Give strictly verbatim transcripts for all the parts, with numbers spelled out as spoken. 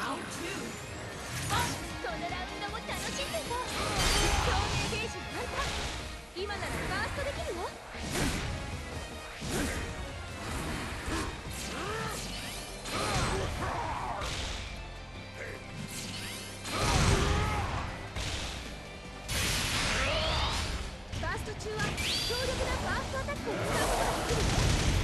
このラウンドも楽しんでいこう。照明ゲージ満タン。今ならバーストできるよ。バースト中は強力なバーストアタックを使うことができるよ。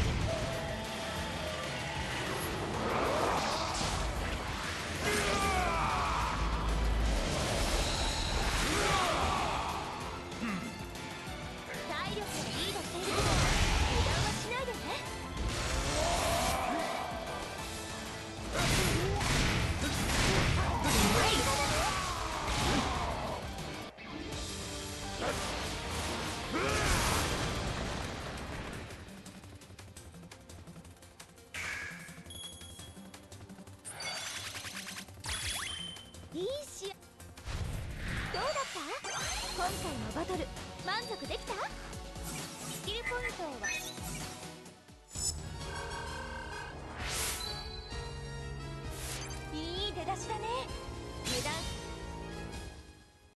体力はリードしているけど油断はしないでね。いい試合。どうだった？今回のバトル満足できた？スキルポイントは「いい出だしだね。油断